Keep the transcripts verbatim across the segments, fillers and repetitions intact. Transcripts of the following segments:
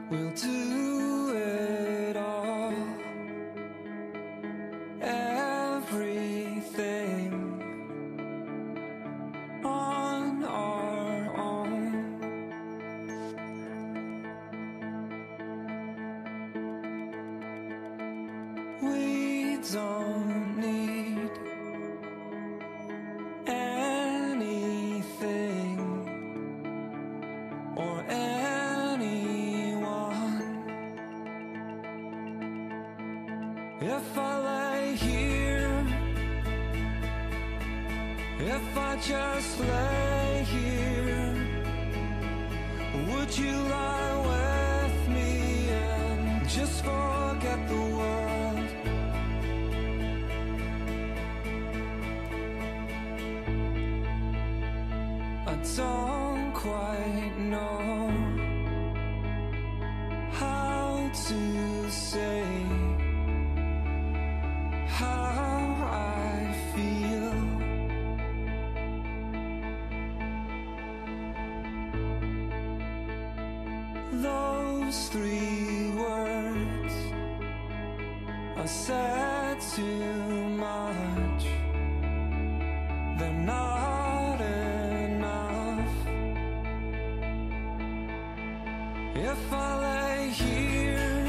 we'll do it all. Everything on our own. We don't need anything or anyone. If I lay here, if I just lay here, would you lie with me and just forget the world? I don't quite know how to say how I feel. Those three words are said too much. They're not enough. If I lay here,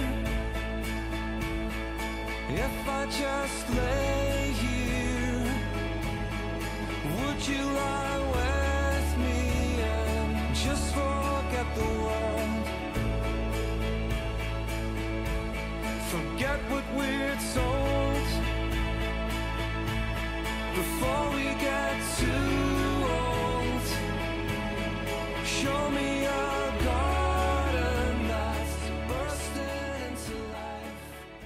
if I just lay here, would you lie with me and just forget the world? Forget what we're told before we get too old. Show me a garden that's bursting into life.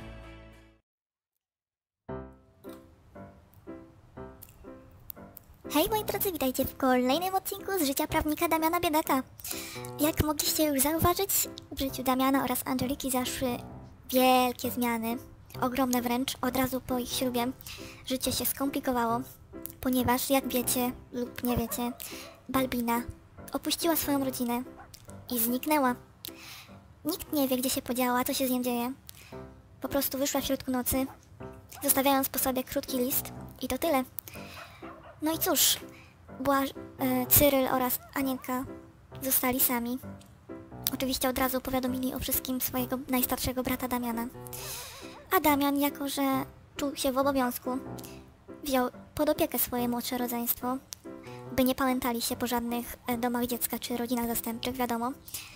Hej moi drodzy, witajcie w kolejnym odcinku z życia prawnika Damiana Biedaka. Jak mogliście już zauważyć, w życiu Damiana oraz Angeliki zaszły wielkie zmiany, ogromne wręcz. Od razu po ich ślubie życie się skomplikowało, ponieważ jak wiecie lub nie wiecie, Balbina opuściła swoją rodzinę i zniknęła. Nikt nie wie, gdzie się podziała, co się z nią dzieje. Po prostu wyszła w środku nocy, zostawiając po sobie krótki list i to tyle. No i cóż, Błaż, e, Cyryl oraz Anielka zostali sami. Oczywiście od razu powiadomili o wszystkim swojego najstarszego brata Damiana. A Damian, jako że czuł się w obowiązku, wziął pod opiekę swoje młodsze rodzeństwo, by nie pamiętali się po żadnych domach dziecka czy rodzinach zastępczych, wiadomo.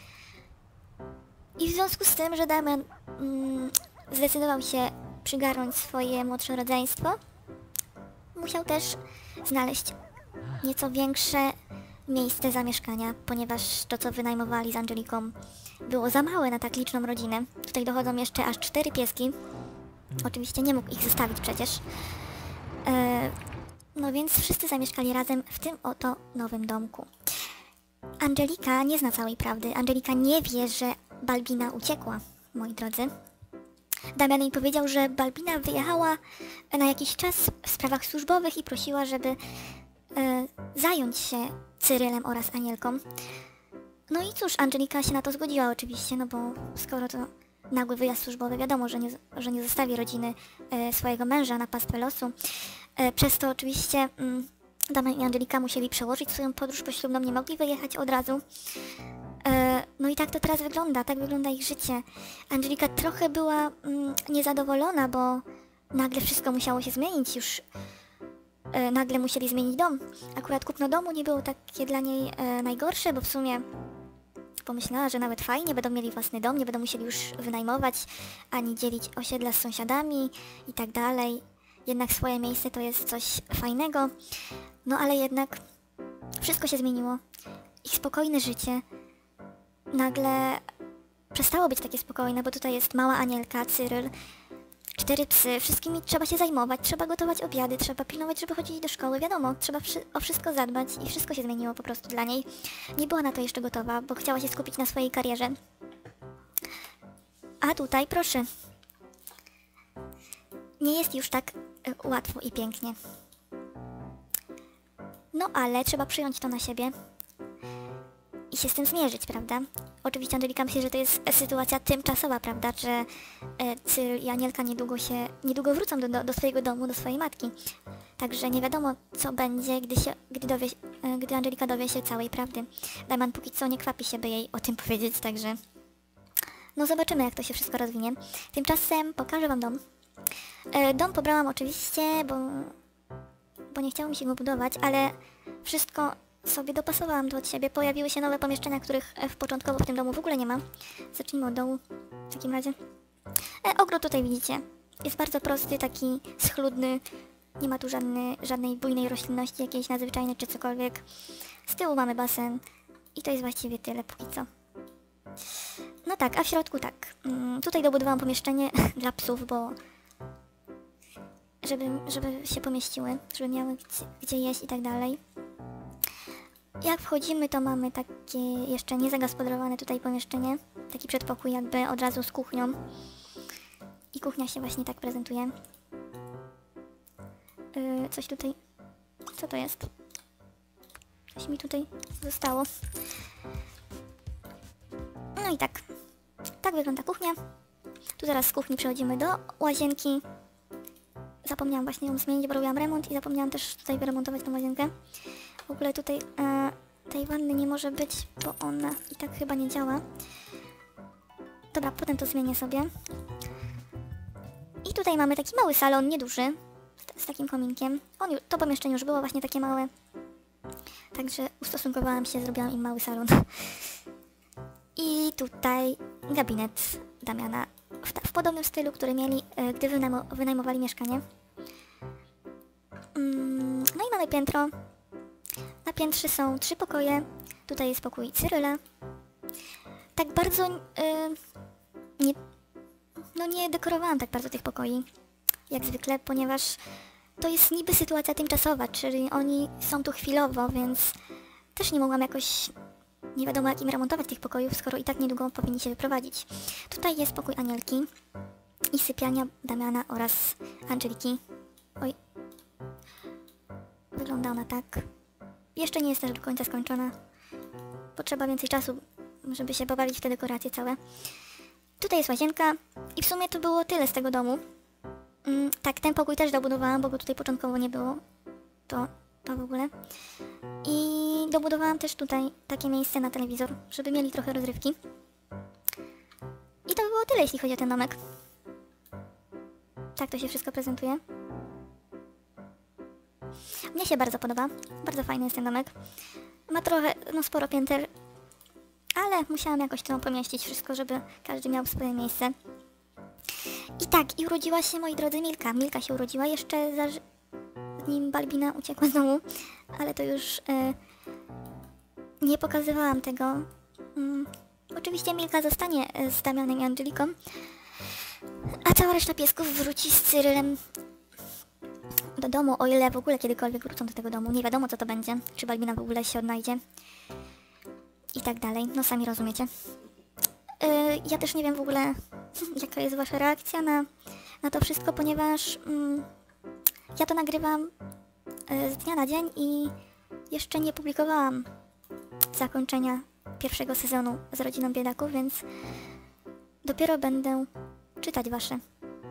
I w związku z tym, że Damian mm, zdecydował się przygarnąć swoje młodsze rodzeństwo, musiał też znaleźć nieco większe miejsce zamieszkania, ponieważ to, co wynajmowali z Angeliką, było za małe na tak liczną rodzinę. Tutaj dochodzą jeszcze aż cztery pieski. Oczywiście nie mógł ich zostawić przecież. E, no więc wszyscy zamieszkali razem w tym oto nowym domku. Angelika nie zna całej prawdy. Angelika nie wie, że Balbina uciekła, moi drodzy. Damian jej powiedział, że Balbina wyjechała na jakiś czas w sprawach służbowych i prosiła, żeby e, zająć się Cyrylem oraz Anielką. No i cóż, Angelika się na to zgodziła oczywiście, no bo skoro to nagły wyjazd służbowy, wiadomo, że nie, że nie zostawi rodziny e, swojego męża na pastwę losu. E, przez to oczywiście mm, Damian i Angelika musieli przełożyć swoją podróż poślubną, nie mogli wyjechać od razu. E, no i tak to teraz wygląda, tak wygląda ich życie. Angelika trochę była mm, niezadowolona, bo nagle wszystko musiało się zmienić, już e, nagle musieli zmienić dom. Akurat kupno domu nie było takie dla niej e, najgorsze, bo w sumie pomyślała, że nawet fajnie, będą mieli własny dom, nie będą musieli już wynajmować, ani dzielić osiedla z sąsiadami i tak dalej. Jednak swoje miejsce to jest coś fajnego. No ale jednak wszystko się zmieniło. Ich spokojne życie nagle przestało być takie spokojne, bo tutaj jest mała Anielka, Cyryl, cztery psy, wszystkimi trzeba się zajmować, trzeba gotować obiady, trzeba pilnować, żeby chodzić do szkoły, wiadomo, trzeba wszy o wszystko zadbać i wszystko się zmieniło po prostu dla niej. Nie była na to jeszcze gotowa, bo chciała się skupić na swojej karierze. A tutaj, proszę, nie jest już tak y, łatwo i pięknie. No ale trzeba przyjąć to na siebie i się z tym zmierzyć, prawda? Oczywiście Angelika myśli, że to jest sytuacja tymczasowa, prawda? Że e, Cyryl i Anielka niedługo się, niedługo wrócą do, do, do swojego domu, do swojej matki. Także nie wiadomo, co będzie, gdy, się, gdy, dowie, e, gdy Angelika dowie się całej prawdy. Damian póki co nie kwapi się, by jej o tym powiedzieć, także... No zobaczymy, jak to się wszystko rozwinie. Tymczasem pokażę wam dom. E, dom pobrałam oczywiście, bo, bo nie chciało mi się go budować, ale wszystko sobie dopasowałam tu od siebie. Pojawiły się nowe pomieszczenia, których e, w początkowo w tym domu w ogóle nie ma. Zacznijmy od dołu w takim razie. E, ogród tutaj widzicie. Jest bardzo prosty, taki schludny. Nie ma tu żadny, żadnej bujnej roślinności jakiejś nadzwyczajnej czy cokolwiek. Z tyłu mamy basen i to jest właściwie tyle póki co. No tak, a w środku tak. Mm, tutaj dobudowałam pomieszczenie dla psów, bo żeby, żeby się pomieściły, żeby miały gdzie, gdzie jeść i tak dalej. Jak wchodzimy, to mamy takie jeszcze niezagospodarowane tutaj pomieszczenie. Taki przedpokój jakby od razu z kuchnią. I kuchnia się właśnie tak prezentuje. Yy, coś tutaj... Co to jest? Coś mi tutaj zostało. No i tak. Tak wygląda kuchnia. Tu zaraz z kuchni przechodzimy do łazienki. Zapomniałam właśnie ją zmienić, bo robiłam remont i zapomniałam też tutaj wyremontować tą łazienkę. W ogóle tutaj e, tej wanny nie może być, bo ona i tak chyba nie działa. Dobra, potem to zmienię sobie. I tutaj mamy taki mały salon, nieduży, z, z takim kominkiem. On, ju- to pomieszczenie już było właśnie takie małe. Także ustosunkowałam się, zrobiłam im mały salon. I tutaj gabinet Damiana w, ta, w podobnym stylu, który mieli, e, gdy wynajmo, wynajmowali mieszkanie. Mm, no i mamy piętro. Na piętrze są trzy pokoje. Tutaj jest pokój Cyryla. Tak bardzo e, nie, no nie dekorowałam tak bardzo tych pokoi, jak zwykle, ponieważ to jest niby sytuacja tymczasowa, czyli oni są tu chwilowo, więc też nie mogłam jakoś... Nie wiadomo jak im remontować tych pokojów, skoro i tak niedługo powinni się wyprowadzić. Tutaj jest pokój Anielki i sypialnia Damiana oraz Angeliki. Oj. Wygląda ona tak. Jeszcze nie jest też do końca skończona. Potrzeba więcej czasu, żeby się pobawić w te dekoracje całe. Tutaj jest łazienka i w sumie to było tyle z tego domu. Mm, tak, ten pokój też dobudowałam, bo go tutaj początkowo nie było. To... to w ogóle. I dobudowałam też tutaj takie miejsce na telewizor, żeby mieli trochę rozrywki. I to by było tyle, jeśli chodzi o ten domek. Tak to się wszystko prezentuje. Mnie się bardzo podoba. Bardzo fajny jest ten domek. Ma trochę, no sporo pięter, ale musiałam jakoś to pomieścić wszystko, żeby każdy miał swoje miejsce. I tak, i urodziła się, moi drodzy, Milka. Milka się urodziła jeszcze za... nim Balbina uciekła z domu, ale to już e, nie pokazywałam tego. Mm, oczywiście Milka zostanie e, z Damianem i Angeliką, a cała reszta piesków wróci z Cyrylem do domu, o ile w ogóle kiedykolwiek wrócą do tego domu. Nie wiadomo co to będzie, czy Balbina w ogóle się odnajdzie i tak dalej, no sami rozumiecie. E, ja też nie wiem w ogóle jaka jest wasza reakcja na, na to wszystko, ponieważ... Mm, ja to nagrywam e, z dnia na dzień i jeszcze nie publikowałam zakończenia pierwszego sezonu z Rodziną Biedaków, więc dopiero będę czytać wasze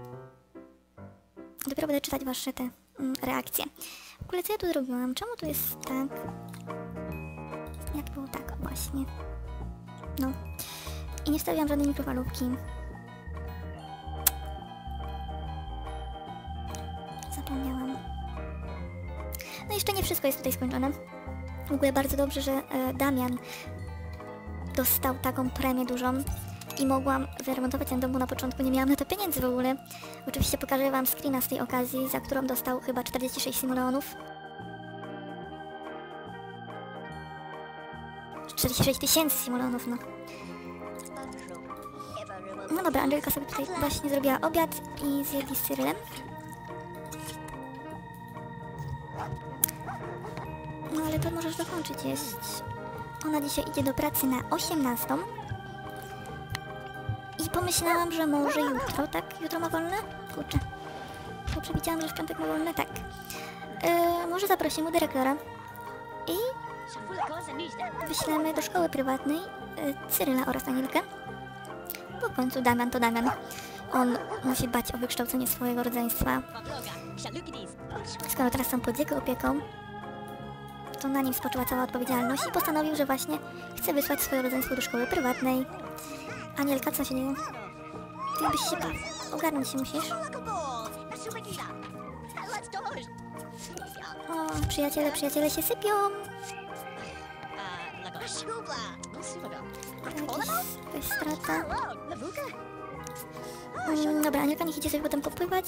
dopiero będę czytać wasze te mm, reakcje. W ogóle co ja tu zrobiłam? Czemu tu jest tak? Jak było tak? Właśnie. No. I nie wstawiłam żadnej mikrofalówki. Zapomniałam. No jeszcze nie wszystko jest tutaj skończone. W ogóle bardzo dobrze, że e, Damian dostał taką premię dużą i mogłam wyremontować ten dom, bo na początku nie miałam na to pieniędzy w ogóle. Oczywiście pokażę wam screena z tej okazji, za którą dostał chyba czterdzieści sześć simoleonów. czterdzieści sześć tysięcy simoleonów, no. No dobra, Angelika sobie tutaj właśnie zrobiła obiad i zjedli z Cyrylem. No ale to możesz dokończyć jeść. Ona dzisiaj idzie do pracy na osiemnastą. I pomyślałam, że może jutro, tak? Jutro ma wolne? Kurczę. Bo przewidziałam, że w piątek ma wolne, tak. Yy, może zaprosimy dyrektora. I wyślemy do szkoły prywatnej y, Cyryla oraz Anielkę. Bo w końcu Damian to Damian. On musi dbać o wykształcenie swojego rodzeństwa. Skoro teraz są pod jego opieką, to na nim skoczyła cała odpowiedzialność i postanowił, że właśnie chce wysłać swoje rodzeństwo do szkoły prywatnej. Anielka, co się dzieje? Ty byś się... ogarnąć się musisz. O, przyjaciele, przyjaciele się sypią. Jakaś, jakaś strata. Mm, dobra, Anielka niech idzie sobie potem popływać.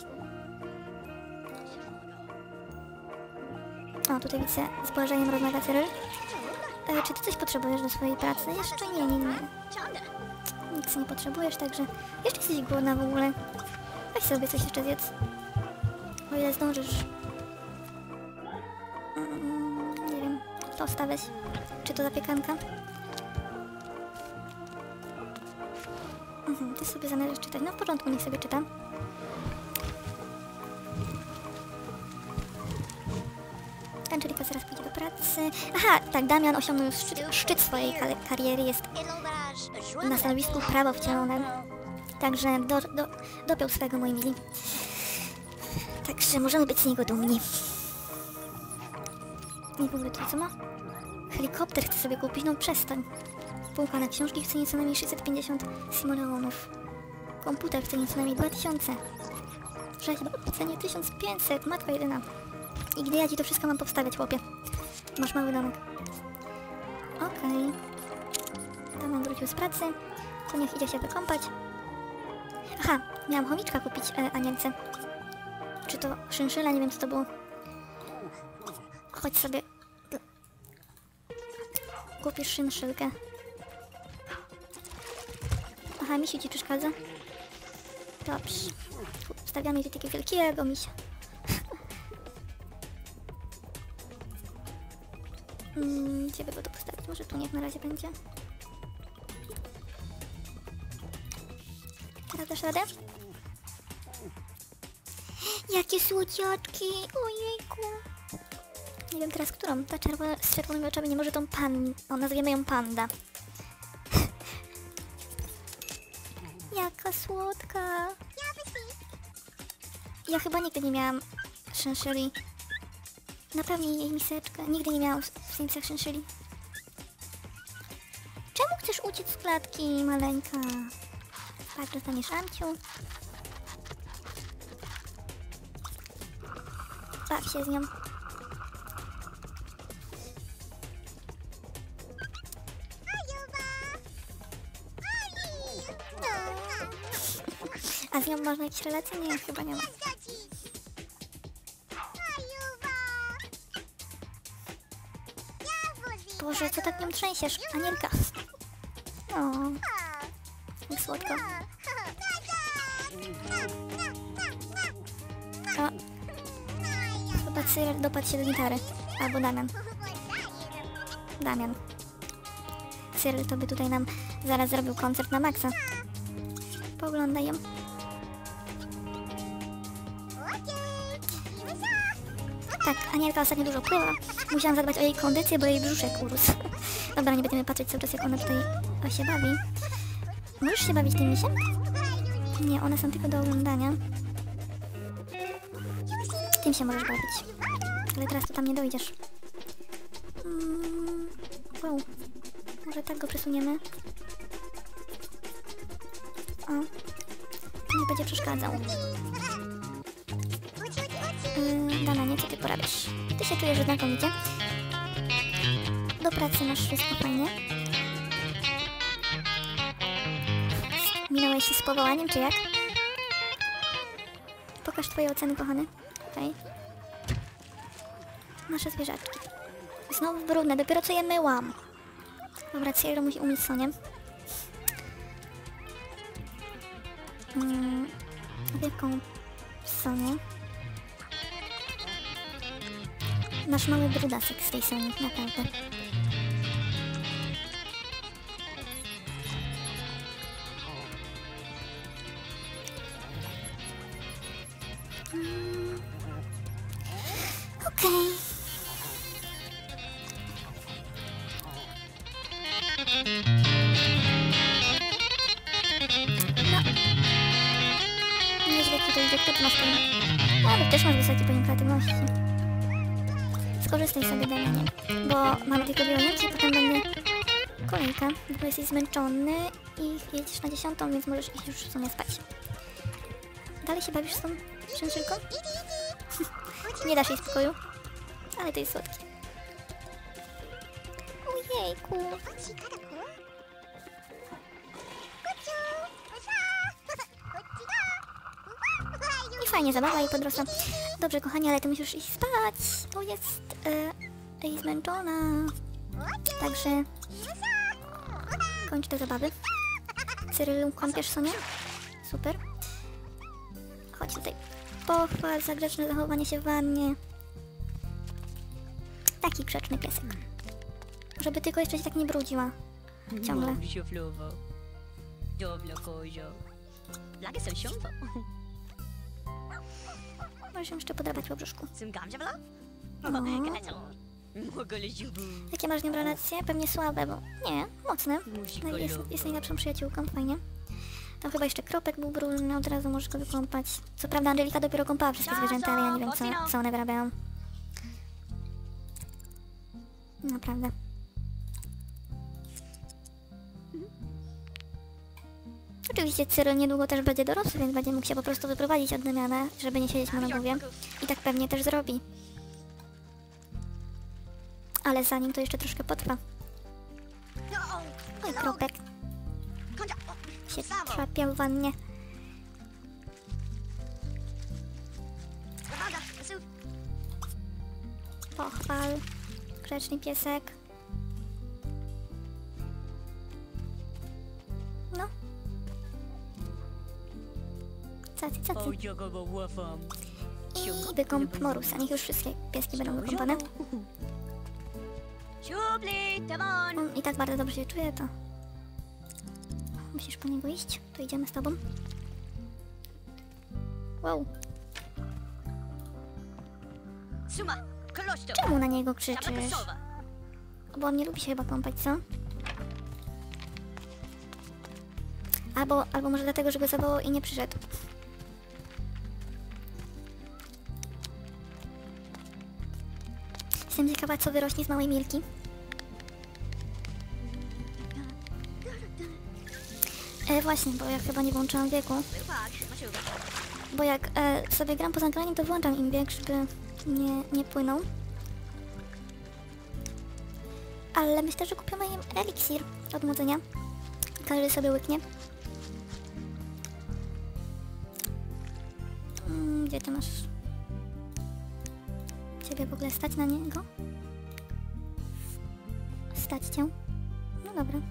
O, tutaj widzę, z Błażejem rozmawia Cyryl. E, czy ty coś potrzebujesz do swojej pracy? Jeszcze nie, nie, nie. Nic nie potrzebujesz, także... Jeszcze jesteś głodna w ogóle. Weź sobie coś jeszcze zjedz. O ile zdążysz. Mm, nie wiem, tosta weź. Czy to zapiekanka? Mhm, ty sobie zamierzasz czytać. No w porządku, niech sobie czytam. Angelika zaraz pójdzie do pracy. Aha, tak, Damian osiągnął już szczyt, szczyt swojej kar- kariery. Jest na stanowisku prawo wcielone. Także do, do, dopiął swego, moi mili. Także możemy być z niego dumni. I w ogóle to co ma? Helikopter chce sobie kupić, no przestań. Półka na książki w cenie co najmniej sześćset pięćdziesiąt simoleonów. Komputer w cenie co najmniej dwa tysiące. Rzeźba w cenie tysiąc pięćset, matka jedyna. I gdy ja ci to wszystko mam powstawiać, chłopie? Masz mały domek. Okej. Okay. Tam wrócił z pracy. To niech idzie się wykąpać. Aha, miałam chomiczka kupić e, Anielce. Czy to szynszyla? Nie wiem, co to było. Chodź sobie. Kupisz szynszylkę. Aha, misiu ci przeszkadza? Dobrze. Stawiamy tu takiego wielkiego misia. Hmm, gdzie by go tu postawić? Może tu niech na razie będzie. Teraz dasz radę? Jakie słodziaczki! Ojejku! Nie wiem teraz którą. Ta czerwona z czerwonymi oczami, nie może tą pan... O, nazwiemy ją Panda. Jaka słodka! Ja chyba nigdy nie miałam szynszyli. Napełnij jej miseczkę. Nigdy nie miałam w Simsach szynszyli. Czemu chcesz uciec z klatki, maleńka? Tak, dostaniesz Amciu. Baw się z nią. A z nią można jakieś relacje? Nie, chyba nie ma. Boże, co tak nią trzęsiesz? Anielka. O, jak słodko. O. Chyba Cyryl dopadł się do gitary. Albo Damian. Damian. Cyryl to by tutaj nam zaraz zrobił koncert na maksa. Poglądaj ją. Tak, Anielka ostatnio dużo pływa. Musiałam zadbać o jej kondycję, bo jej brzuszek urósł. Dobra, nie będziemy patrzeć cały czas, jak ona tutaj się bawi. Możesz się bawić tym misiem? Nie, one są tylko do oglądania. Tym się możesz bawić. Ale teraz tu tam nie dojdziesz. Mm, wow. Może tak go przesuniemy. O. Nie będzie przeszkadzał. Yy, Damianie, co ty porabiasz? Ty się czujesz znakomicie. Do pracy masz wszystko fajnie. Minąłeś się z powołaniem, czy jak? Pokaż twoje oceny, kochany. Tutaj. Nasze zwierzaczki. Znowu brudne, dopiero co je myłam. Dobra, Cyryl musi umyć Sonię. Hmm, wielką Sonię. Masz mały brudasek z tej Soni, naprawdę. Hmm. Okej. Okay. ci to idzie, kto tu masz poziom? Ale też masz wysoki poziom kreatywności. Skorzystaj sobie, Damianie, bo mamy tylko dwie łazienki, potem będzie kolejka, bo jesteś zmęczony i jedziesz na dziesiątą, więc możesz iść już w sumie spać. Dalej się bawisz z tą przyjaciółką? Nie dasz jej spokoju, ale to jest słodkie. Ojejku. I fajnie, zabawa i podrosła. Dobrze, kochani, ale ty musisz iść spać, bo jest e, zmęczona. Także kończ te zabawy. Cyrylu, kąpiesz Sonię? Super. Chodź tutaj. Pochwal za grzeczne zachowanie się w wannie. Taki grzeczny piesek. Żeby tylko jeszcze się tak nie brudziła. Ciągle. Możesz się jeszcze podrapać po brzuszku. No. Jakie masz z nią relacje? Pewnie słabe, bo... Nie, mocne. No, jest, jest najlepszą przyjaciółką, fajnie. Tam chyba jeszcze Kropek był brudny, od razu możesz go wykąpać. Co prawda Angelika dopiero kąpała wszystkie zwierzęta, ale ja nie wiem co, co one wyrabiają. Naprawdę. Oczywiście Cyryl niedługo też będzie dorosły, więc będzie mógł się po prostu wyprowadzić od Damiana, żeby nie siedzieć mu na głowie. I tak pewnie też zrobi. Ale zanim to jeszcze troszkę potrwa. Oj, Kropek. Się trzapiał w wannie. Pochwal. Grzeczny piesek. No. Cacy, cacy. I wykąp Morusa. Niech już wszystkie pieski będą wykąpane. On i tak bardzo dobrze się czuje, to... Musisz po niego iść. To idziemy z tobą. Wow. Czemu na niego krzyczysz? Bo on nie lubi się chyba kąpać, co? Albo, albo może dlatego, że go zawołał i nie przyszedł. Jestem ciekawa, co wyrośnie z małej Milki. E, właśnie, bo ja chyba nie włączyłam wieku. Bo jak e, sobie gram poza graniem, to włączam im wiek, żeby nie, nie płynął. Ale myślę, że kupimy im eliksir od młodzenia. Każdy sobie łyknie. Hmm, gdzie ty masz? Ciebie w ogóle stać na niego? Stać cię? No dobra.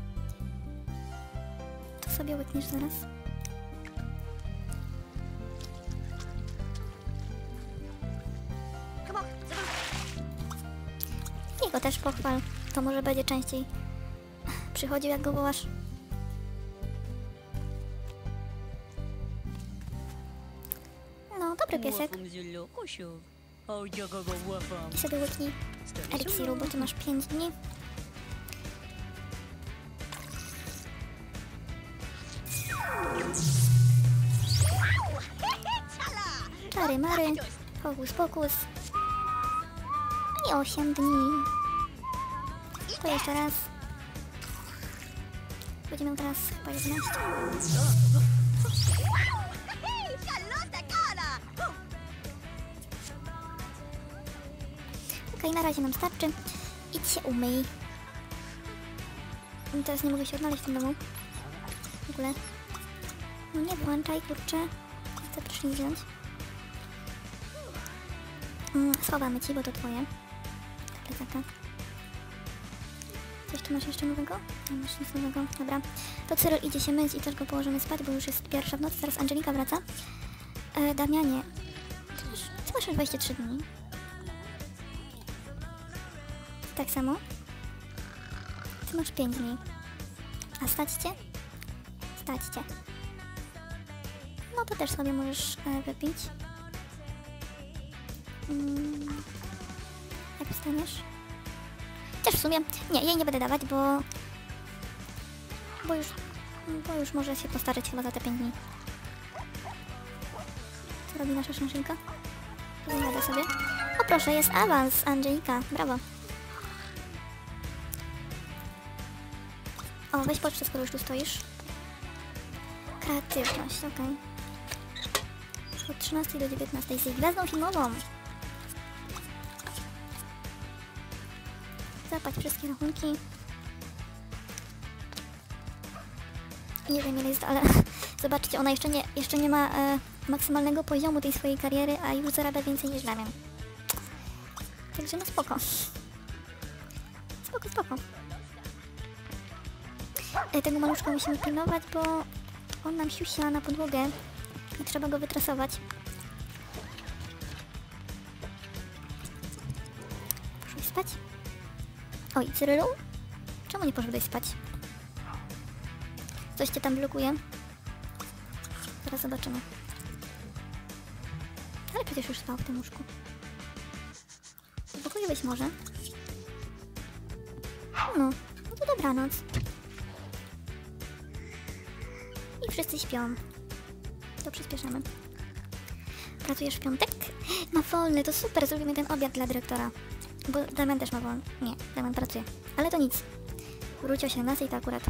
To sobie łykniesz zaraz. Jego też pochwal. To może będzie częściej przychodził, jak go wołasz. No, dobry piesek. I sobie łyknij eliksiru, bo ty masz pięć dni. Czary mary, hokus pokus. I osiem dni. To jeszcze raz. Będzie miał teraz chyba jedenaście. Okej, na razie nam starczy. Idź się umyj. I teraz nie mogę się odnaleźć w tym domu. W ogóle. No nie włączaj, kurczę. Chcę prysznic wziąć. Mm, schowamy ci, bo to twoje. Plecaka. Coś tu masz jeszcze nowego? Nie masz nic nowego. Dobra. To Cyryl idzie się myć i też go położymy spać, bo już jest pierwsza w nocy. Zaraz Angelika wraca. E, Damianie. Ty masz, ty masz już dwadzieścia trzy dni. Tak samo. Ty masz pięć dni. A stać cię? Stać cię. No to też sobie możesz e, wypić. Mm. Jak wstaniesz? Też w sumie... Nie, jej nie będę dawać, bo... Bo już... Bo już może się postarzyć chyba za te pięć dni. robi nasza szynszynka? Zajada sobie. O proszę, jest awans, Angelika, brawo. O, weź pocztę, skoro już tu stoisz. Kreatywność, okej. Okay. Od trzynastej do dziewiętnastej z gwiazdą filmową. Zapłać wszystkie rachunki. Nie wiem ile jest, ale zobaczcie, ona jeszcze nie, jeszcze nie ma e, maksymalnego poziomu tej swojej kariery, a już zarabia więcej niż Damian. Także no spoko. Spoko, spoko. E, tego maluszka musimy pilnować, bo on nam siusia na podłogę i trzeba go wytresować. Poszłeś spać? Oj, Cyrylu? Czemu nie poszedłeś spać? Coś cię tam blokuje? Zaraz zobaczymy. Ale przecież już spał w tym łóżku. Uspokoiłeś może? No, no to dobranoc. I wszyscy śpią. To przyspieszamy. Pracujesz w piątek? Ma wolny, to super, zrobimy ten obiad dla dyrektora. Bo Damian też ma wolny. Nie, Damian pracuje. Ale to nic. Wróci o osiemnastej to akurat.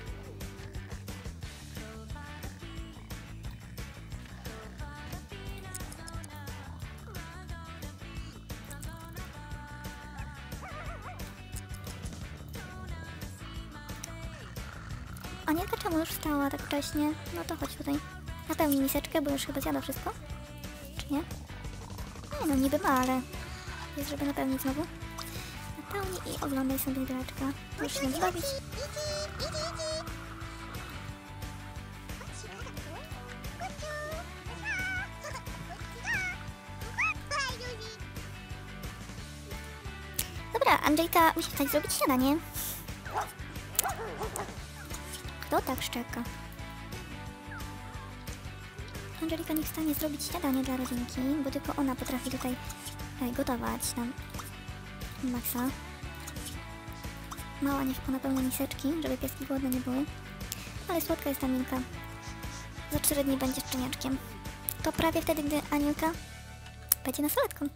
Anielka czemu już wstała tak wcześnie? No to chodź tutaj. Napełnij miseczkę, bo już chyba zjadła wszystko. Czy nie? Nie no, niby ma, ale jest, żeby napełnić znowu. Napełnij i oglądaj sobie greczka. Już się zbawić. Dobra, Andrzejka musi wstać zrobić śniadanie. Kto tak szczeka? Angelika nie wstanie zrobić śniadanie dla rodzinki, bo tylko ona potrafi tutaj e, gotować nam Maxa. Mała niech napełnia miseczki, żeby pieski głodne nie były. Ale słodka jest ta Milka. Za cztery dni będzie szczeniaczkiem. To prawie wtedy, gdy Anielka będzie nastolatką.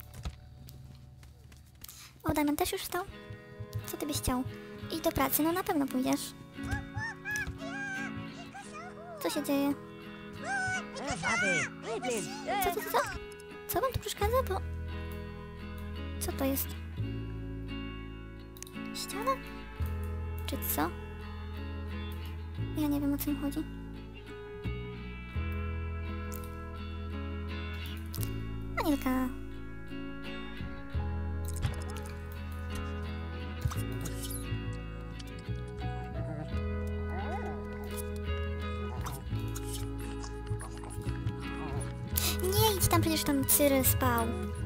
O, Damian też już wstał? Co ty byś chciał? Idź do pracy, no na pewno pójdziesz. Co się dzieje? Co, co, co, co? Co wam tu przeszkadza? Bo... Co to jest? Ściana? Czy co? Ja nie wiem, o co im chodzi. Anielka. Nie idź tam, przecież tam Cyryl spał.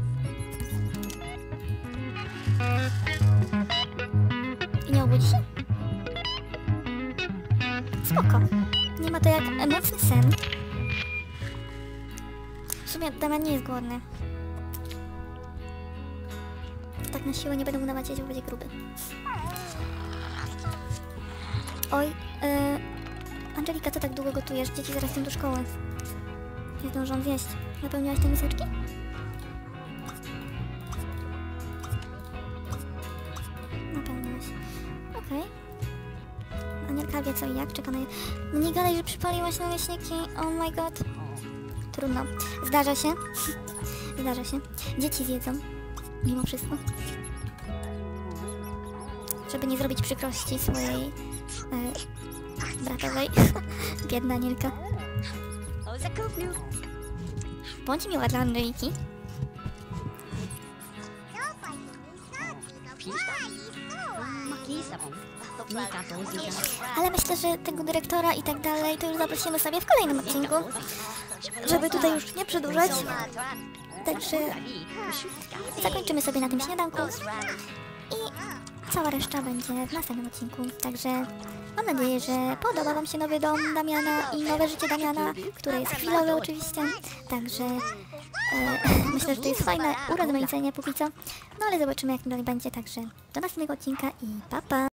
I nie obudzi się? Spoko. Nie ma to jak mocny sen. W sumie Damian nie jest głodny. Tak na siłę nie będę mu dawać jeść, bo będzie gruby. Oj, yy... Angelika, co tak długo gotujesz? Dzieci zaraz idą do szkoły. Nie zdążą zjeść. Napełniłaś te miseczki? Napełniłaś. Okej. Okay. Anielka wie co i jak, czeka na je... No nie gadaj, że przypaliłaś naleśniki. Oh my god. Trudno. Zdarza się. Zdarza się. Dzieci zjedzą. Mimo wszystko. Żeby nie zrobić przykrości swojej... E, bratowej. Biedna Anielka. Bądź miła dla Angeliki. Ale myślę, że tego dyrektora i tak dalej to już zaprosimy sobie w kolejnym odcinku, żeby tutaj już nie przedłużać. Także zakończymy sobie na tym śniadanku i cała reszta będzie w następnym odcinku. Także mam nadzieję, że podoba wam się nowy dom Damiana i nowe życie Damiana, które jest chwilowe oczywiście. Także e, myślę, że to jest fajne urozmaicenie póki co. No ale zobaczymy, jak dalej będzie. Także do następnego odcinka i pa pa!